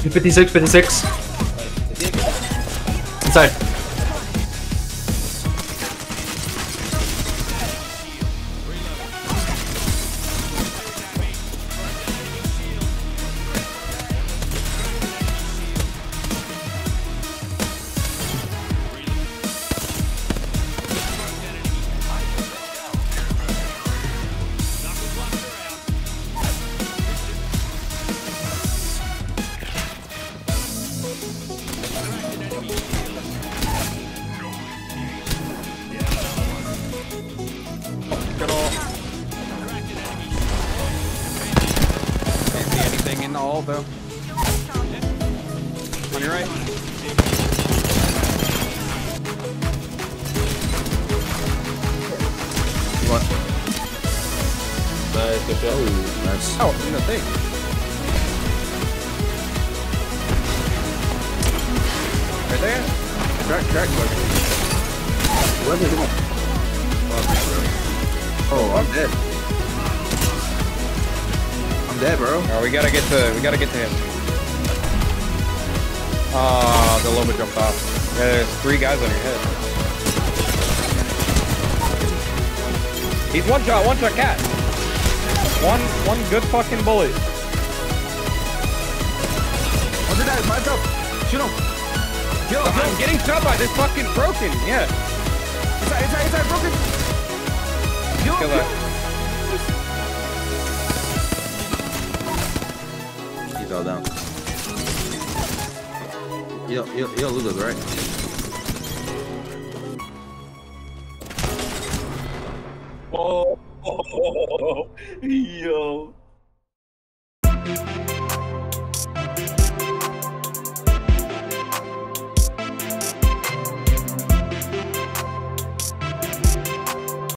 56, 56. Inside. Can't see anything in the hall though. On your right. What? Nice, good job. Oh, nice. Oh, in the thing. Right there. Crack. What is it? Oh, I'm dead. I'm dead, bro. Oh, we gotta get to him. Ah, the Loba jumped off. Yeah, there's 3 guys on your head. He's one shot cat. One good fucking bullet. What's it that? My drop. Shoot him. Yo, I'm getting shot by this fucking broken. Yeah. Inside, broken. Yo, Kill that. He fell down. You don't lose us, right? Oh, yo.